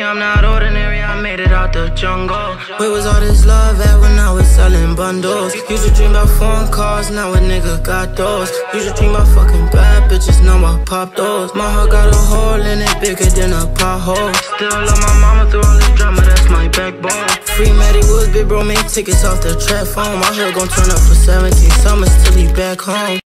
I'm not ordinary, I made it out the jungle. Where was all this love at when I was selling bundles? Used to dream about foreign cars, now a nigga got those. Used to dream about fucking bad bitches, now I pop those. My heart got a hole in it bigger than a pothole. Still love my mama through all this drama, that's my backbone. Free Matty Woods, big bro, make tickets off the trap phone. My hood gon' turn up for 17 summers till he back home.